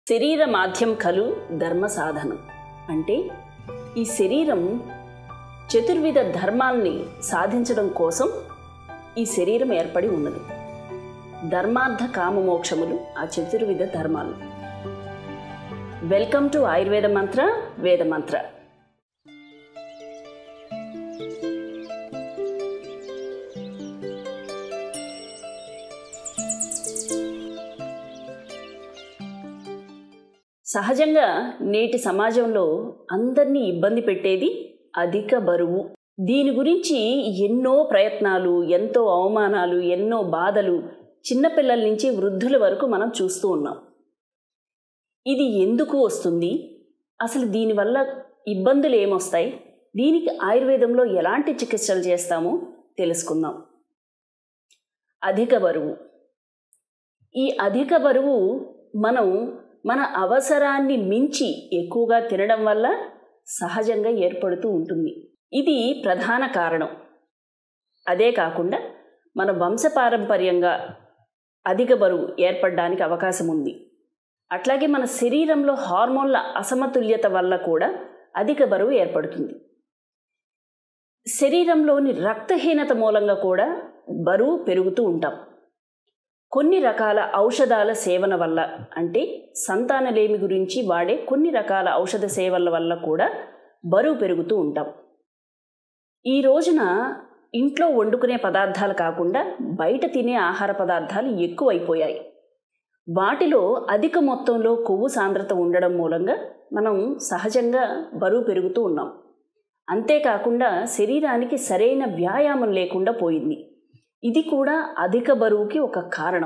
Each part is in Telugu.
శరీర మాధ్యం ఖలు ధర్మ సాధనం అంటే ఈ శరీరం చతుర్విధ ధర్మాల్ని సాధించడం కోసం ఈ శరీరం ఏర్పడి ఉన్నది. ధర్మార్థ కామ మోక్షములు ఆ చతుర్విధ ధర్మాలు. వెల్కమ్ టు ఆయుర్వేద మంత్ర వేద మంత్ర. సహజంగా నేటి సమాజంలో అందరినీ ఇబ్బంది పెట్టేది అధిక బరువు. దీని గురించి ఎన్నో ప్రయత్నాలు, ఎంతో అవమానాలు, ఎన్నో బాధలు చిన్నపిల్లల నుంచి వృద్ధుల వరకు మనం చూస్తూ ఉన్నాం. ఇది ఎందుకు వస్తుంది, అసలు దీనివల్ల ఇబ్బందులు ఏమొస్తాయి, దీనికి ఆయుర్వేదంలో ఎలాంటి చికిత్సలు చేస్తామో తెలుసుకుందాం. అధిక బరువు. ఈ అధిక బరువు మన అవసరాన్ని మించి ఎక్కువగా తినడం వల్ల సహజంగా ఏర్పడుతూ ఉంటుంది. ఇది ప్రధాన కారణం. అదే కాకుండా మన వంశపారంపర్యంగా అధిక బరువు ఏర్పడడానికి అవకాశం ఉంది. అట్లాగే మన శరీరంలో హార్మోన్ల అసమతుల్యత వల్ల కూడా అధిక బరువు ఏర్పడుతుంది. శరీరంలోని రక్తహీనత మూలంగా కూడా బరువు పెరుగుతూ ఉంటాం. కొన్ని రకాల ఔషధాల సేవన వల్ల, అంటే సంతానలేమి గురించి వాడే కొన్ని రకాల ఔషధ సేవల వల్ల కూడా బరువు పెరుగుతూ ఉంటాం. ఈ రోజున ఇంట్లో వండుకునే పదార్థాలు కాకుండా బయట తినే ఆహార పదార్థాలు ఎక్కువైపోయాయి. వాటిలో అధిక మొత్తంలో కొవ్వు సాంద్రత ఉండడం మూలంగా మనం సహజంగా బరువు పెరుగుతూ ఉన్నాం. అంతేకాకుండా శరీరానికి సరైన వ్యాయామం లేకుండా పోయింది. ఇది కూడా అధిక బరువుకి ఒక కారణం.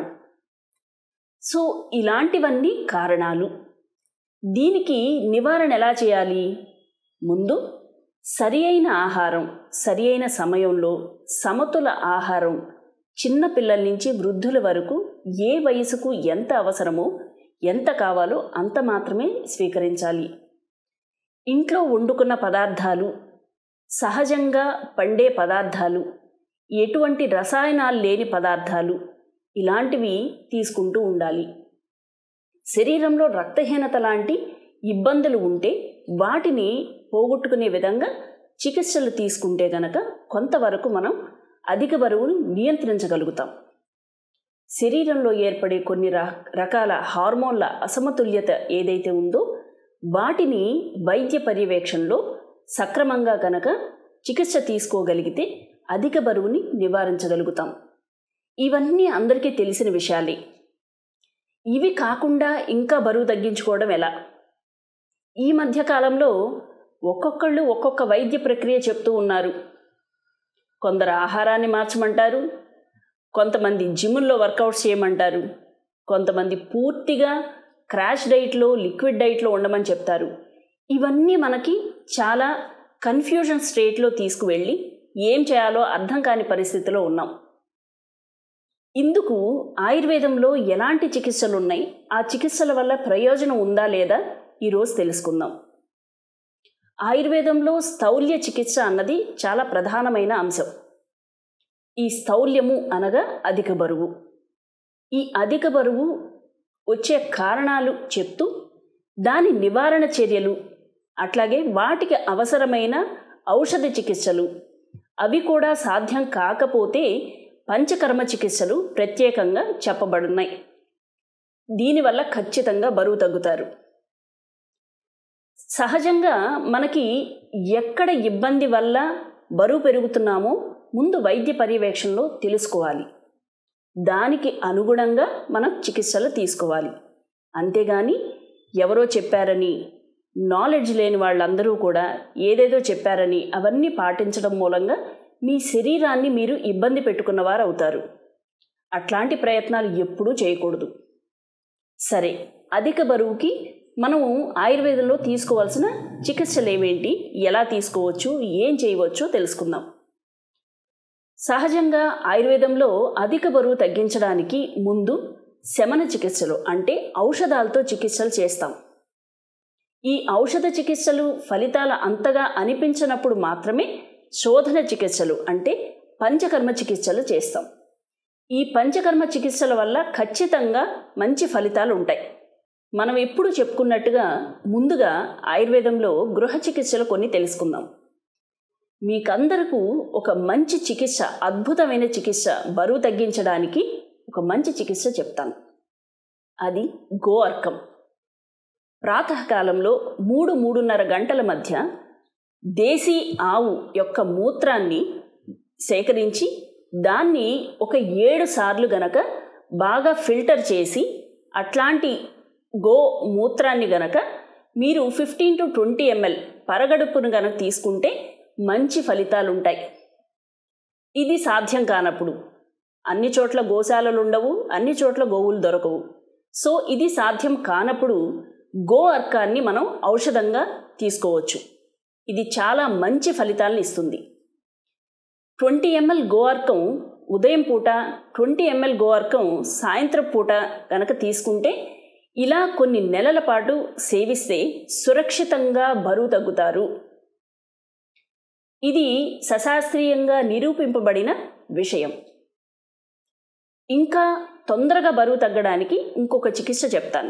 సో ఇలాంటివన్నీ కారణాలు. దీనికి నివారణ ఎలా చేయాలి? ముందు సరి అయిన ఆహారం, సరి అయిన సమయంలో సమతుల ఆహారం చిన్న పిల్లల నుంచి వృద్ధుల వరకు ఏ వయసుకు ఎంత అవసరమో, ఎంత కావాలో అంత మాత్రమే స్వీకరించాలి. ఇంట్లో వండుకున్న పదార్థాలు, సహజంగా పండే పదార్థాలు, ఎటువంటి రసాయనాలు లేని పదార్థాలు, ఇలాంటివి తీసుకుంటూ ఉండాలి. శరీరంలో రక్తహీనత లాంటి ఇబ్బందులు ఉంటే వాటిని పోగొట్టుకునే విధంగా చికిత్సలు తీసుకుంటే గనక కొంతవరకు మనం అధిక బరువును నియంత్రించగలుగుతాం. శరీరంలో ఏర్పడే కొన్ని రకాల హార్మోన్ల అసమతుల్యత ఏదైతే ఉందో వాటిని వైద్య పర్యవేక్షణలో సక్రమంగా గనక చికిత్స తీసుకోగలిగితే అధిక బరువుని నివారించగలుగుతాం. ఇవన్నీ అందరికీ తెలిసిన విషయాలే. ఇవి కాకుండా ఇంకా బరువు తగ్గించుకోవడం ఎలా? ఈ మధ్యకాలంలో ఒక్కొక్కళ్ళు ఒక్కొక్క వైద్య ప్రక్రియ చెప్తూ ఉన్నారు. కొందరు ఆహారాన్ని మార్చమంటారు, కొంతమంది జిమ్ముల్లో వర్కౌట్స్ చేయమంటారు, కొంతమంది పూర్తిగా క్రాష్ డైట్లో, లిక్విడ్ డైట్లో ఉండమని చెప్తారు. ఇవన్నీ మనకి చాలా కన్ఫ్యూజన్ స్టేట్లో తీసుకువెళ్ళి ఏం చేయాలో అర్థం కాని పరిస్థితిలో ఉన్నాం. ఇందుకు ఆయుర్వేదంలో ఎలాంటి చికిత్సలు ఉన్నాయి, ఆ చికిత్సల వల్ల ప్రయోజనం ఉందా లేదా ఈరోజు తెలుసుకుందాం. ఆయుర్వేదంలో స్థౌల్య చికిత్స అన్నది చాలా ప్రధానమైన అంశం. ఈ స్థౌల్యము అనగా అధిక బరువు. ఈ అధిక బరువు వచ్చే కారణాలు చెప్తూ దాని నివారణ చర్యలు, అట్లాగే వాటికి అవసరమైన ఔషధ చికిత్సలు, అవి కూడా సాధ్యం కాకపోతే పంచకర్మ చికిత్సలు ప్రత్యేకంగా చెప్పబడున్నాయి. దీనివల్ల ఖచ్చితంగా బరువు తగ్గుతారు. సహజంగా మనకి ఎక్కడ ఇబ్బంది వల్ల బరువు పెరుగుతున్నామో ముందు వైద్య పర్యవేక్షణలో తెలుసుకోవాలి. దానికి అనుగుణంగా మనం చికిత్సలు తీసుకోవాలి. అంతేగాని ఎవరో చెప్పారని, నాలెడ్జ్ లేని వాళ్ళందరూ కూడా ఏదేదో చెప్పారని అవన్నీ పాటించడం మూలంగా మీ శరీరాన్ని మీరు ఇబ్బంది పెట్టుకున్నవారు అవుతారు. అట్లాంటి ప్రయత్నాలు ఎప్పుడూ చేయకూడదు. సరే, అధిక బరువుకి మనము ఆయుర్వేదంలో తీసుకోవాల్సిన చికిత్సలు ఏమేంటి, ఎలా తీసుకోవచ్చు, ఏం చేయవచ్చో తెలుసుకుందాం. సహజంగా ఆయుర్వేదంలో అధిక బరువు తగ్గించడానికి ముందు శమన చికిత్సలు అంటే ఔషధాలతో చికిత్సలు చేస్తాం. ఈ ఔషధ చికిత్సలు ఫలితాల అంతగా అనిపించినప్పుడు మాత్రమే శోధన చికిత్సలు అంటే పంచకర్మ చికిత్సలు చేస్తాం. ఈ పంచకర్మ చికిత్సల వల్ల ఖచ్చితంగా మంచి ఫలితాలు ఉంటాయి. మనం ఎప్పుడు చెప్పుకున్నట్టుగా ముందుగా ఆయుర్వేదంలో గృహ చికిత్సలు కొన్ని తెలుసుకుందాం. మీకందరకు ఒక మంచి చికిత్స, అద్భుతమైన చికిత్స, బరువు తగ్గించడానికి ఒక మంచి చికిత్స చెప్తాను. అది గో అర్కం. ప్రాతకాలంలో 3-3:30 గంటల మధ్య దేశీ ఆవు యొక్క మూత్రాన్ని సేకరించి దాన్ని ఒక 7 సార్లు గనక బాగా ఫిల్టర్ చేసి అట్లాంటి గో మూత్రాన్ని గనక మీరు 15-20 ml పరగడుపును గనక తీసుకుంటే మంచి ఫలితాలు ఉంటాయి. ఇది సాధ్యం కానప్పుడు, అన్ని చోట్ల గోశాలలు ఉండవు, అన్ని చోట్ల గోవులు దొరకవు. సో ఇది సాధ్యం కానప్పుడు గో అర్కాన్ని మనం ఔషధంగా తీసుకోవచ్చు. ఇది చాలా మంచి ఫలితాలను ఇస్తుంది. 20 ml గో అర్కం ఉదయం పూట, 20 ml గో అర్కం సాయంత్రం పూట కనుక తీసుకుంటే ఇలా కొన్ని నెలల పాటు సేవిస్తే సురక్షితంగా బరువు తగ్గుతారు. ఇది సశాస్త్రీయంగా నిరూపింపబడిన విషయం. ఇంకా తొందరగా బరువు తగ్గడానికి ఇంకొక చికిత్స చెప్తాను.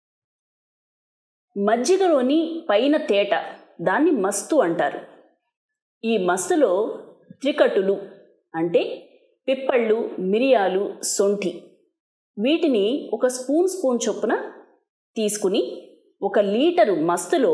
మజ్జిగలోని పైన తేట, దాన్ని మస్తు అంటారు. ఈ మస్తులో త్రికటులు అంటే పిప్పళ్ళు, మిరియాలు, సొంఠి, వీటిని ఒక స్పూన్ చొప్పున తీసుకుని 1 లీటరు మస్తులో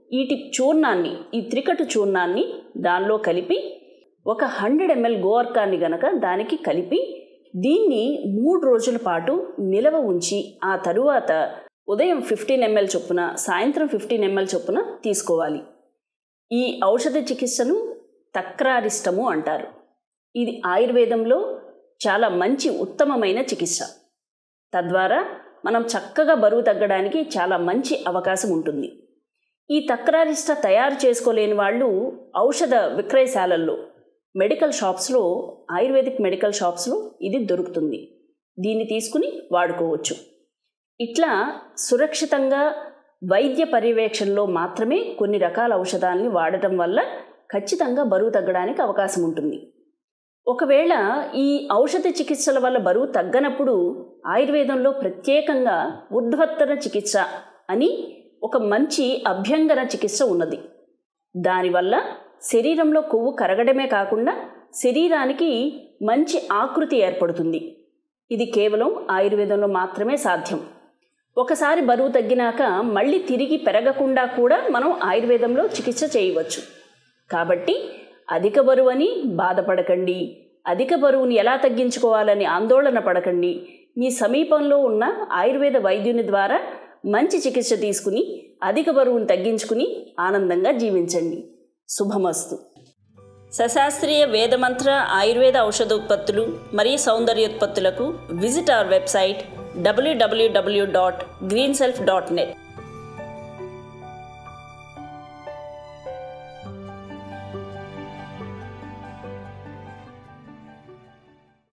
ఈ త్రికటు చూర్ణాన్ని దానిలో కలిపి ఒక 100 ml గో అర్కాన్ని గనక దానికి కలిపి దీన్ని 3 రోజుల పాటు నిలవ ఉంచి ఆ తరువాత ఉదయం 15 ml చొప్పున, సాయంత్రం 15 ml చొప్పున తీసుకోవాలి. ఈ ఔషధ చికిత్సను తక్రారిష్టము అంటారు. ఇది ఆయుర్వేదంలో చాలా మంచి ఉత్తమమైన చికిత్స. తద్వారా మనం చక్కగా బరువు తగ్గడానికి చాలా మంచి అవకాశం ఉంటుంది. ఈ తక్రారిష్ట తయారు చేసుకోలేని వాళ్ళు ఔషధ విక్రయశాలల్లో, మెడికల్ షాప్స్లో, ఆయుర్వేదిక్ మెడికల్ షాప్స్లో ఇది దొరుకుతుంది. దీన్ని తీసుకుని వాడుకోవచ్చు. ఇట్లా సురక్షితంగా వైద్య పర్యవేక్షణలో మాత్రమే కొన్ని రకాల ఔషధాలని వాడటం వల్ల ఖచ్చితంగా బరువు తగ్గడానికి అవకాశం ఉంటుంది. ఒకవేళ ఈ ఔషధ చికిత్సల వల్ల బరువు తగ్గనప్పుడు ఆయుర్వేదంలో ప్రత్యేకంగా ఊర్ధ్వత్తర చికిత్స అని ఒక మంచి అభ్యంగన చికిత్స ఉన్నది. దానివల్ల శరీరంలో కొవ్వు కరగడమే కాకుండా శరీరానికి మంచి ఆకృతి ఏర్పడుతుంది. ఇది కేవలం ఆయుర్వేదంలో మాత్రమే సాధ్యం. ఒకసారి బరువు తగ్గినాక మళ్ళీ తిరిగి పెరగకుండా కూడా మనం ఆయుర్వేదంలో చికిత్స చేయవచ్చు. కాబట్టి అధిక బరువని బాధపడకండి, అధిక బరువుని ఎలా తగ్గించుకోవాలని ఆందోళన పడకండి. మీ సమీపంలో ఉన్న ఆయుర్వేద వైద్యుని ద్వారా మంచి చికిత్స తీసుకుని అధిక బరువును తగ్గించుకుని ఆనందంగా జీవించండి. శుభమస్తు. సశాస్త్రీయ వేదమంత్ర ఆయుర్వేద ఔషధోత్పత్తులు మరియు సౌందర్యోత్పత్తులకు విజిట్ అవర్ వెబ్సైట్ www.greenself.net.